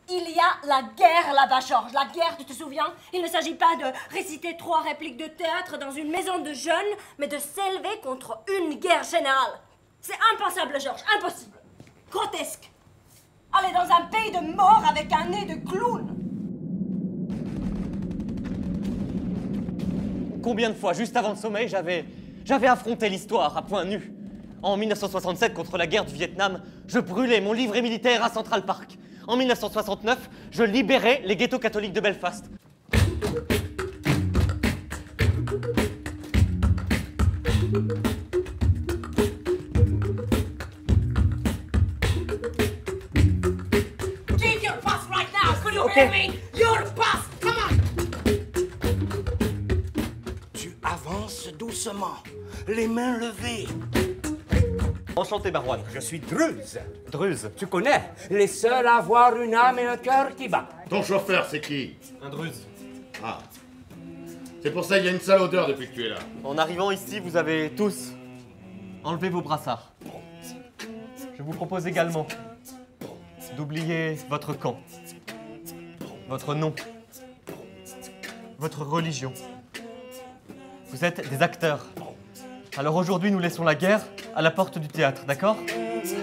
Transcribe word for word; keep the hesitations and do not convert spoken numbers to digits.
Il y a la guerre là-bas, Georges. La guerre, tu te souviens? Il ne s'agit pas de réciter trois répliques de théâtre dans une maison de jeunes, mais de s'élever contre une guerre générale. C'est impensable, Georges, impossible. Grotesque. Aller dans un pays de morts avec un nez de clown. Combien de fois, juste avant le sommeil, j'avais... j'avais affronté l'histoire à point nu. En mille neuf cent soixante-sept, contre la guerre du Vietnam, je brûlais mon livret militaire à Central Park. En mille neuf cent soixante-neuf, je libérais les ghettos catholiques de Belfast. Give your pass right now. Could you Okay. hear me? Your pass. Come on. Tu avances doucement, les mains levées. Enchanté, Barouane. Je suis Druse. Druse. Tu connais les seuls à avoir une âme et un cœur qui bat. Ton chauffeur, c'est qui? Un Druse. Ah. C'est pour ça qu'il y a une sale odeur depuis que tu es là. En arrivant ici, vous avez tous enlevé vos brassards. Je vous propose également d'oublier votre camp, votre nom, votre religion. Vous êtes des acteurs. Alors aujourd'hui, nous laissons la guerre à la porte du théâtre, d'accord ?